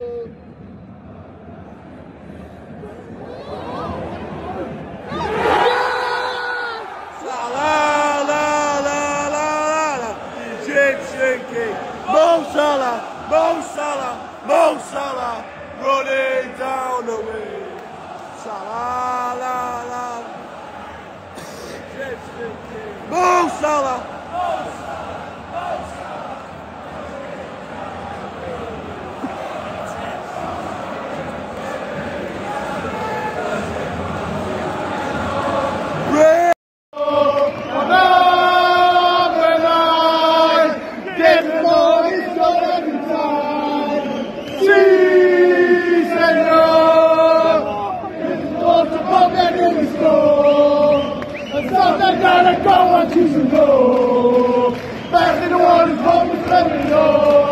Egyptian king, Mo Salah, Mo Salah, Mo Salah, running down the wing. Salah, la, la. Egyptian king, Mo Salah, Mo Salah, Mo Salah. Gotta go on to some goal. Back in the water, home is letting go.